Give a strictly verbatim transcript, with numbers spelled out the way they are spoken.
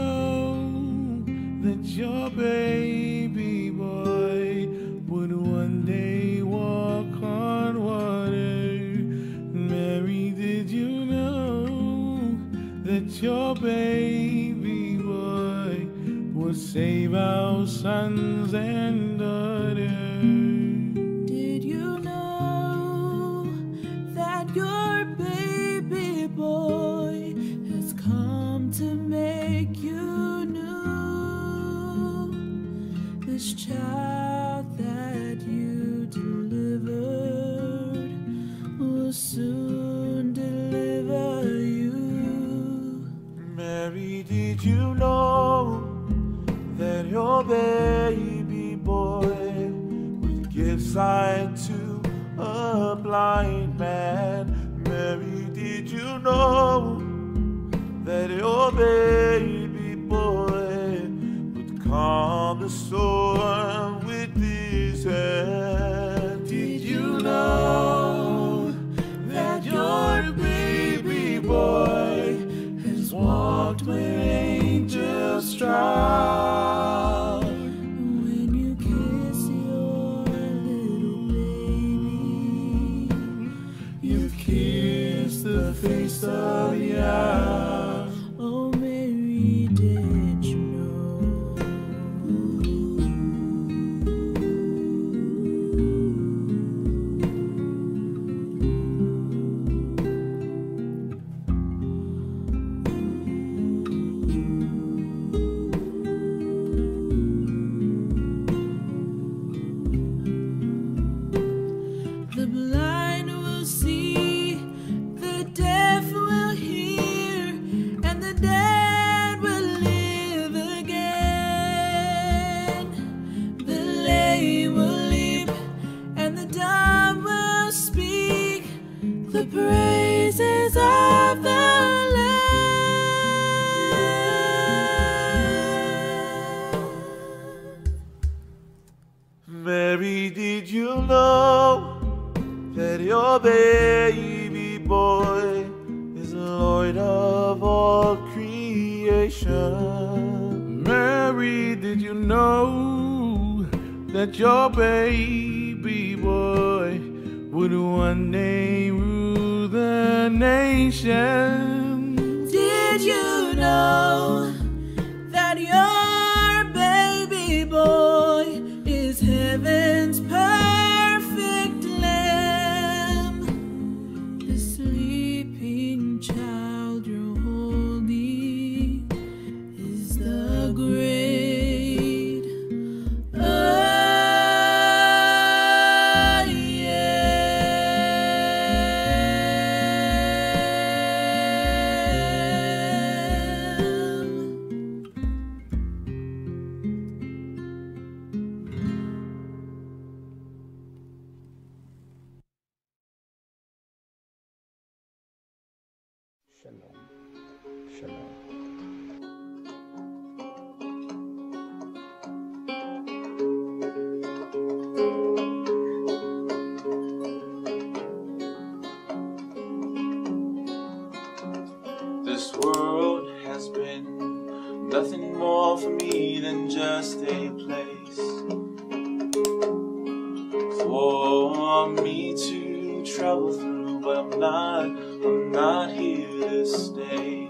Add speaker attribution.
Speaker 1: know that your baby boy would one day walk on water? Mary, did you know that your baby boy would save our sons and daughters?
Speaker 2: Did you know that your baby boy has come to make you new? This child that you delivered will soon deliver you.
Speaker 3: Mary, did you know that your baby boy would give sight to a blind man? Mary, did you know that your baby boy would calm the storm with his hand?
Speaker 1: Did you know that your baby boy has walked where angels trod?
Speaker 2: When you kiss your little baby,
Speaker 1: You kiss the face of Yah.
Speaker 2: oh Mary, did you know? The blind will see, the deaf will hear, and the dead will live again. The lame will leap, and the dumb will speak the praises of the Lamb.
Speaker 3: Mary, did you know that your baby boy is Lord of all creation?
Speaker 1: Mary, did you know that your baby boy would one day rule the nation?
Speaker 2: Did you know that your baby boy is heaven's perfect lamb? The sleeping child you're holding is the great I am.
Speaker 4: Shalom. Shalom.
Speaker 3: This world has been nothing more for me than just a place for me to travel through, but I'm not, I'm not here to stay.